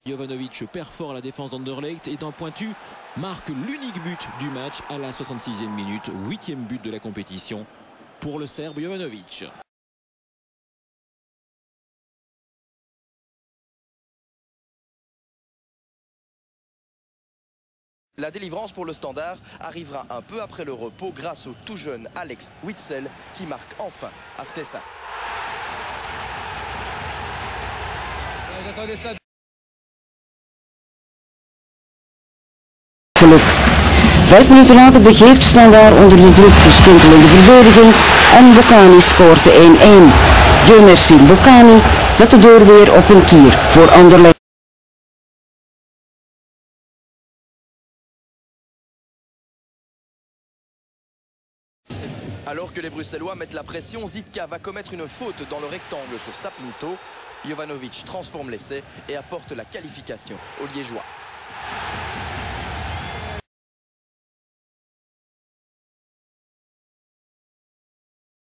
Jovanovic perd fort à la défense d'Anderlecht et d'un pointu marque l'unique but du match à la 66e minute, 8e but de la compétition pour le Serbe Jovanovic. La délivrance pour le Standard arrivera un peu après le repos grâce au tout jeune Alex Witsel qui marque enfin à Sclessin. J'attendais ça. Geluk. 5 minuten later begeeft Standaard onder de druk verstinkel in de verdediging en Bocani scoort de 1-1. Dieu merci, Bocani zet de deur weer op een kier voor Anderlecht. Alors que les Bruxellois mettent la pression, Zitka va commettre une faute dans le rectangle sur Sapinto. Jovanovic transforme l'essai et apporte la qualification aux Liégeois.